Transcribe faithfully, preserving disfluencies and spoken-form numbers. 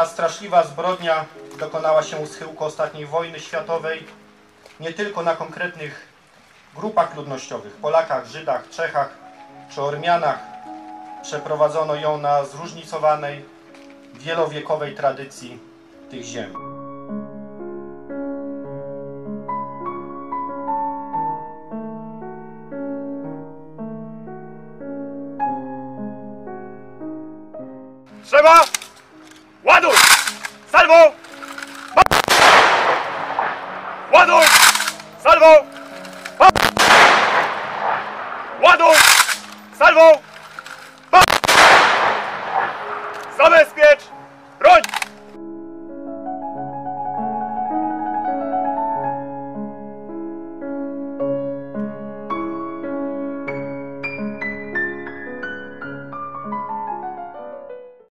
Ta straszliwa zbrodnia dokonała się u schyłku ostatniej wojny światowej nie tylko na konkretnych grupach ludnościowych, Polakach, Żydach, Czechach czy Ormianach. Przeprowadzono ją na zróżnicowanej, wielowiekowej tradycji tych ziem.